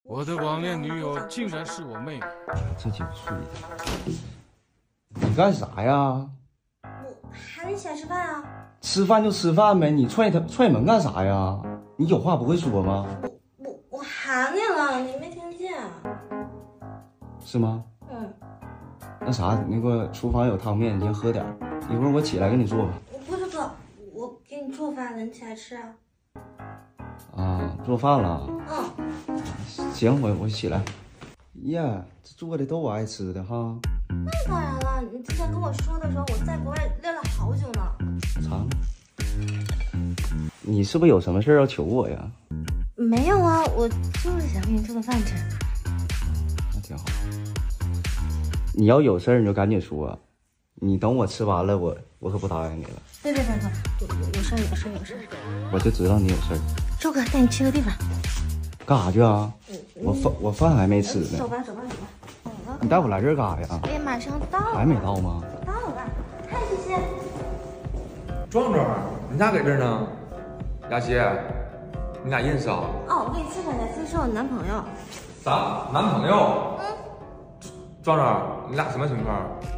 我的网恋女友竟然是我妹。 这就睡的。你干啥呀？ 我喊你起来吃饭啊！ 吃饭就吃饭呗，你踹门干啥呀？你有话不会说吗？ 我喊你了，你没听见？ 是吗？ 嗯。 那啥，那个厨房有汤面，你先喝点，一会儿我起来给你做吧。 不，我给你做饭了，你起来吃啊。 啊，做饭了。 嗯。 行，我起来。呀，这做的都我爱吃的哈。 那当然了，你之前跟我说的时候，我在国外练了好久呢。 尝。你是不是有什么事要求我呀？ 没有啊，我就是想给你做个饭吃。 那挺好。你要有事儿你就赶紧说，你等我吃完了，我可不答应你了。 别，有事儿。 我就知道你有事儿。 周哥，带你去个地方。 干啥去啊？我饭还没吃呢。 走吧。 你带我来这儿干啥呀？ 哎呀，马上到了。 还没到吗？ 到了，看西西。 壮壮，你咋搁这儿呢？雅琪，你俩认识啊？ 哦，我给你介绍一下，这是我男朋友。 啥？男朋友？壮壮，你俩什么情况？